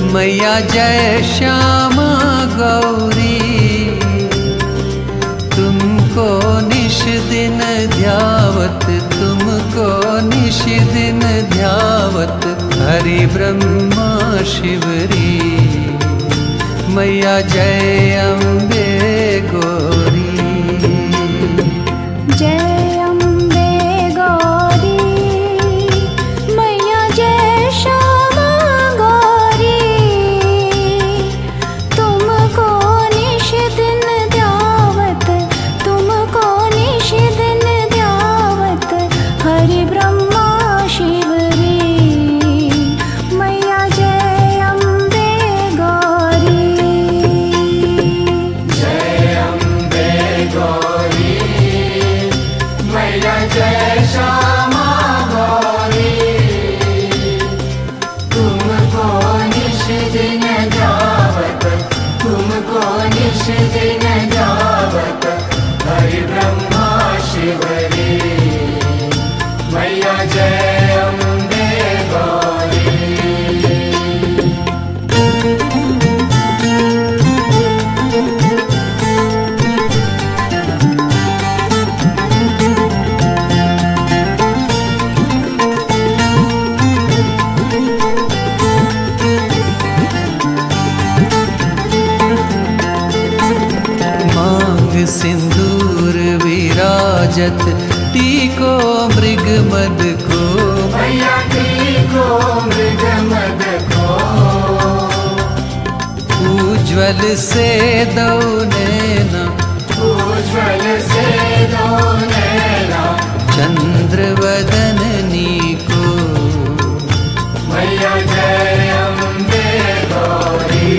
मैया जय श्यामा गौरी, तुमको निश दिन ध्यावत, तुमको निश दिन ध्यावत, हरि ब्रह्मा शिवरी। मैया जय अम्बे गौरी, जय अम्बे गौरी, मैया जय श्यामा गौरी, तुमको निश दिन ध्यावत, तुमको निश दिन ध्यावत, हरि ब्रह्मा शिवरी। मैया जय अम्बे गौरी, जय अम्बे गौरी, मैया जय श्यामा गौरी, तुमको निश दिन ध्यावत, तुमको निश दिन ध्यावत, हरि ब्रह्मा शिवरी। मैया जय अम्बे गौरी, मांग सिंदूर विराजत, टीको मृग मद को, मैया टीको मृग मद को, उज्ज्वल से दो नैना, उज्ज्वल से दो नैना, चंद्र वदननी को। मैया जय अम्बे गौरी,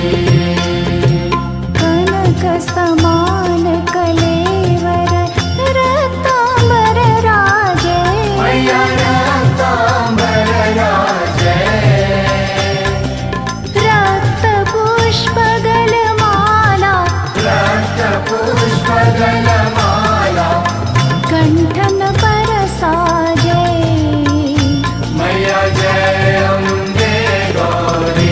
कनक समान कलेवर रत्नांबर राजे, मैया रत्नांबर राजे, रक्त पुष्प गलमाला, रक्त पुष्प गलमाला, कंठन पर साजे। मैया जय अम्बे गौरी,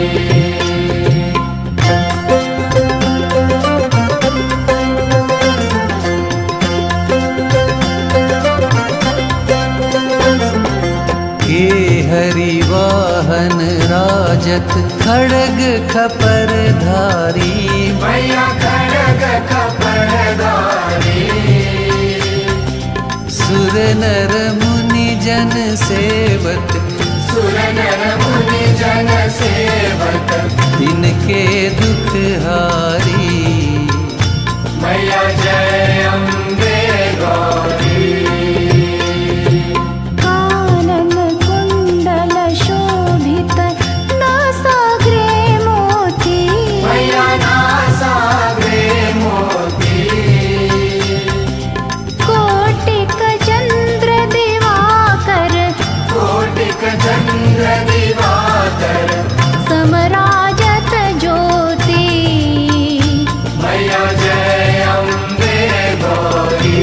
के हरि वाहन राजत, खड़ग खपर धारी, मैया खड़ग खपरधारी, सुर नर मुनि जन सेवत, सुर नर मुनि जन सेवक, तिनके दुख हारी। मैया जय अम्बे गौरी, कानन कुंडल शोभित नासाग्रे मोती, मैया नासाग्रे मोती, कोटिक चंद्र दिवाकर, कोटिक चंद्र दिवाकर, समराजत ज्योति। मैया जय अम्बे गौरी,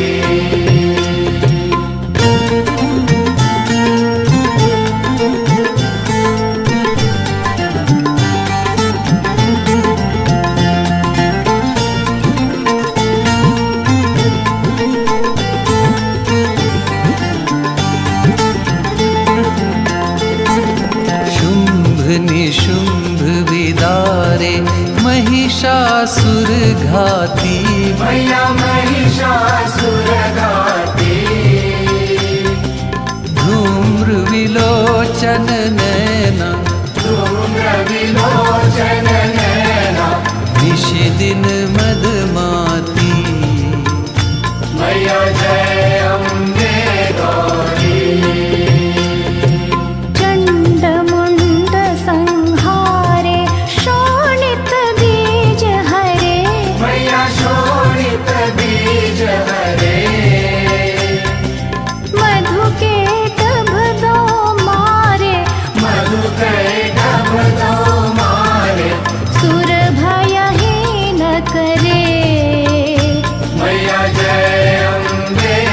शुंभ निशुंभ विदारे, महिषासुर घाती, मैया महिषासुर घाती, धूम्र विलोचन नैना, धूम्र विलोचन नैना, निश दिन मदमाती। मैया जय अम्बे गौरी, चंड मुंड संहारे, शोणित बीज हरे, मैया शोणित बीज हरे, मधु के टभ दो मारे, मधु के टभ दो मारे, सुर भयहीन करे। मैया जय अम्बे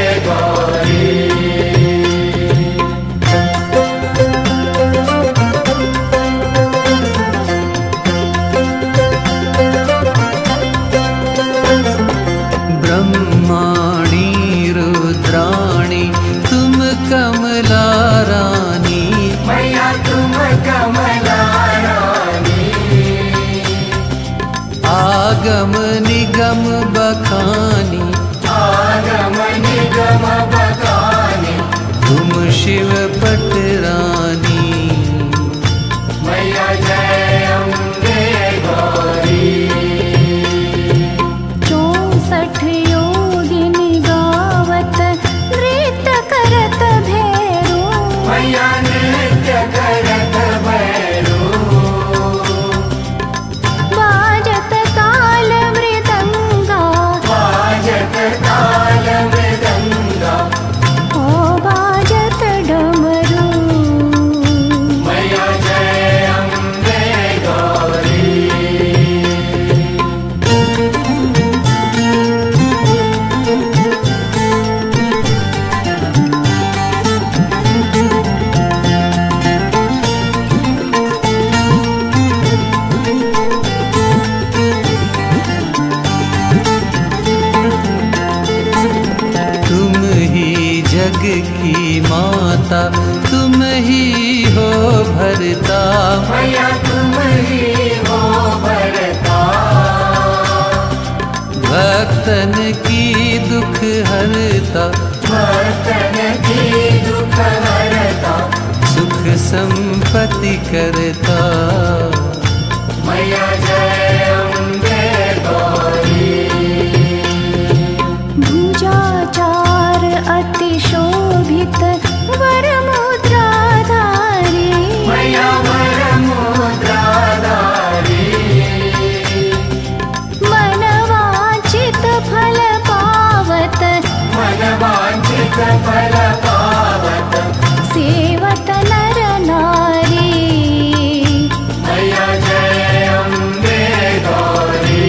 कमला रानी। आगम निगम बखानी, आगम निगम बखानी, तुम शिव पटरानी। मैया जय अम्बे गौरी। 64 योगिनी गावत नृत्य करत भैरो। मैया नृत्य करत भैरो। बाजत ताल मृदंगा, बाजत ताल मृदंगा, ओ बाजत डमरू। मैया जय अम्बे गौरी। तुम ही जग की माता, तुम ही हो भरता। मैया तुम ही हो भरता। भक्तन की दुख हरता, भक्तन की दुख हरता। सुख संपत्ति करता। मैया जय अम्बे गौरी। भुजाचार अति शोभित वर मुद्राधारी। मैया वर मुद्राधारी। मनवांचित फल पावत, मनवांचित फल पावत। सेवत नर नारी। मैया जय अम्बे गौरी।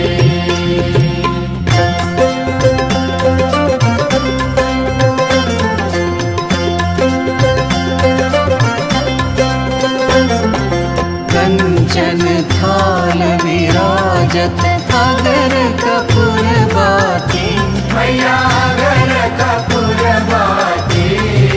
कंचन थाल विराजत अगर कपूर बाती। मैया अगर कपूर बाती।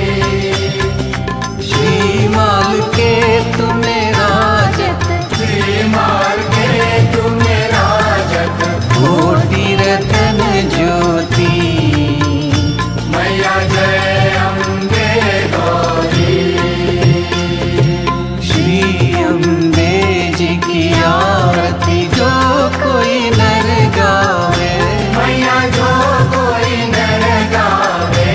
श्रीमाल के तुम्हें राजत, श्रीमाल के तुम्हें राजत। कोटि रतन ज्योति। मैया जय अम्बे गौरी। श्री अम्बे जी की आरती जो कोई नर गावे। मैया जो कोई नर गावे।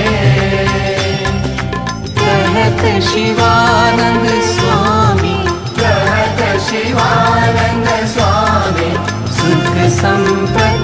कहत शिवानंद स्वामी, कहत शिवानंद स्वामी। सुख संपत्ति